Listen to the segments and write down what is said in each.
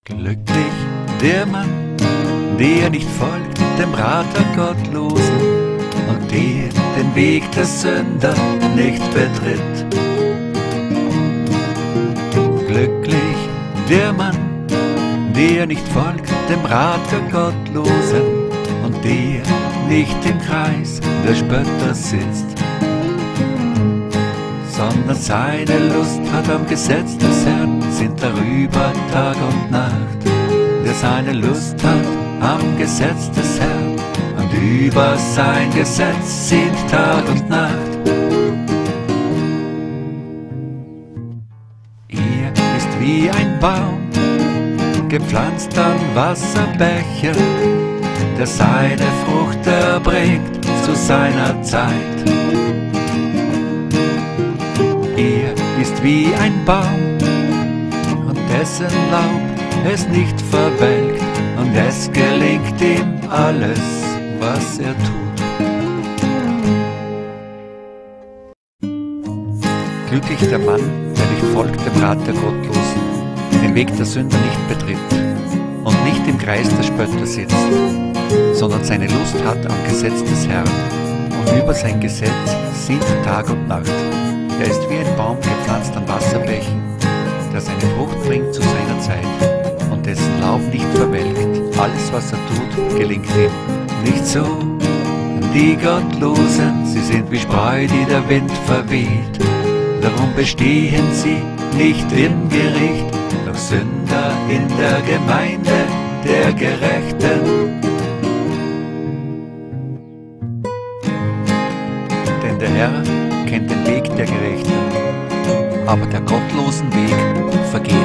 Glücklich der Mann, der nicht folgt dem Rat der Gottlosen und der den Weg der Sünder nicht betritt. Glücklich der Mann, der nicht folgt dem Rat der Gottlosen und der nicht im Kreis der Spötter sitzt, sondern seine Lust hat am Gesetz des Herrn, sind darüber Tag und Nacht. Der seine Lust hat am Gesetz des Herrn und über sein Gesetz sind Tag und Nacht. Er ist wie ein Baum, gepflanzt an Wasserbächen, der seine Frucht erbringt zu seiner Zeit. Er ist wie ein Baum, und dessen Laub es nicht verwelkt, und es gelingt ihm alles, was er tut. Glücklich der Mann, der nicht folgt dem Rat der Gottlosen, den Weg der Sünder nicht betritt und nicht im Kreis der Spötter sitzt, sondern seine Lust hat am Gesetz des Herrn, und über sein Gesetz sind Tag und Nacht. Er ist wie ein Baum gepflanzt an Wasserbächen, der seine Frucht bringt zu seiner Zeit und dessen Laub nicht verwelkt. Alles, was er tut, gelingt ihm. Nicht so die Gottlosen, sie sind wie Spreu, die der Wind verweht. Darum bestehen sie nicht im Gericht, doch Sünder in der Gemeinde der Gerechten. Denn der Herr kennt den Weg der Gerechten, aber der gottlosen Weg vergeht.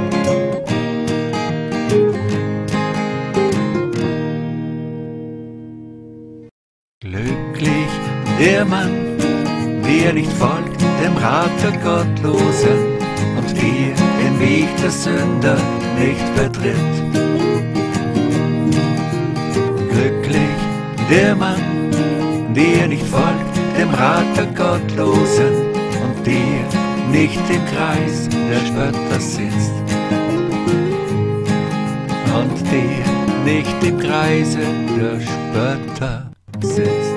Glücklich der Mann, der nicht folgt dem Rat der Gottlosen und der den Weg der Sünder nicht betritt. Glücklich der Mann, der nicht folgt dem Rat der Gottlosen und der nicht im Kreis der Spötter sitzt und der nicht im Kreise der Spötter sitzt.